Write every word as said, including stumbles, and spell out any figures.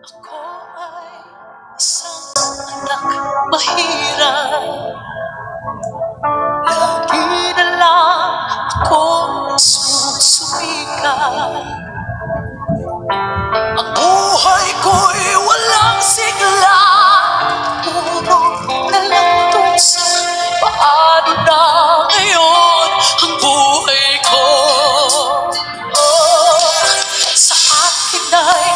Ako ay isang anak mahirap. Lagi na lang akong nagsusumikap. Ang buhay ko'y walang sigla. Puro na lang tusa. Paano na ngayon ang buhay ko? Oh, sa akin ay